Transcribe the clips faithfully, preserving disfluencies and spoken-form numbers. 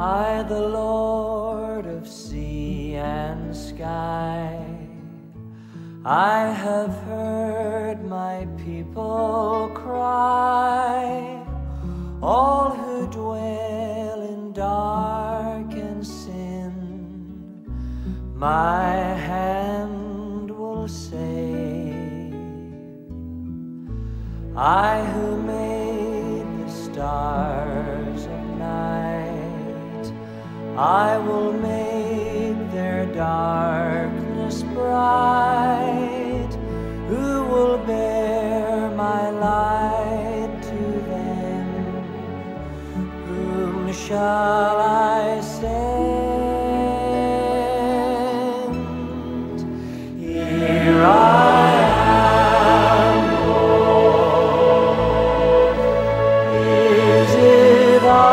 I, the Lord of sea and sky, I have heard my people cry, all who dwell in dark and sin, my hand will save. I who made the stars of night, I will make their darkness bright. Who will bear my light to them? Whom shall I send? Here I am, Lord. Is it I?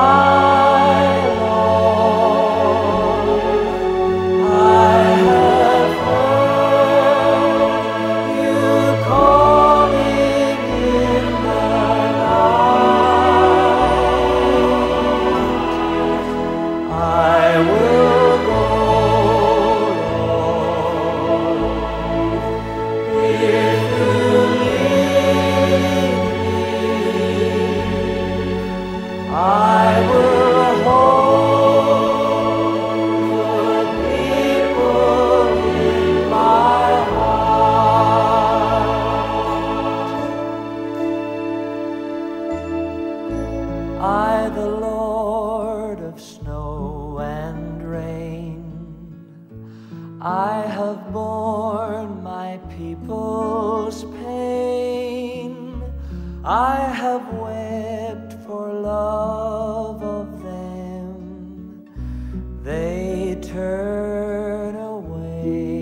I will hold the people in my heart. I, the Lord of snow and rain, I have borne my people's pain. I have wept for love of them, they turn away.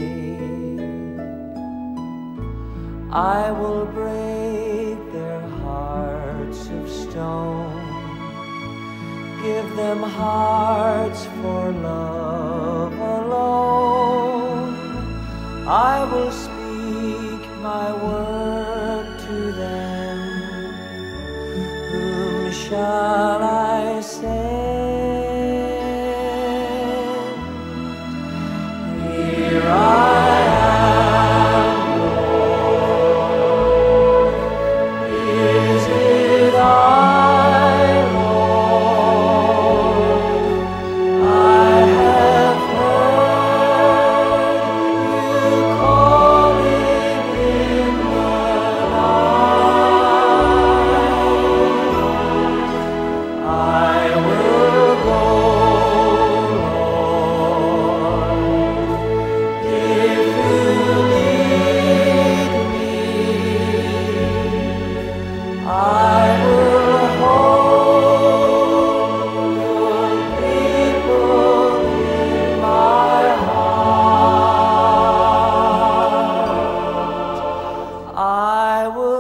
I will break their hearts of stone, give them hearts for love alone. I will speak my word to them. Whom shall I send? Here I am, Lord. Is it I, Lord? I have heard you calling in the night. I will go, Lord, if you lead me. I will hold your people in my heart. I will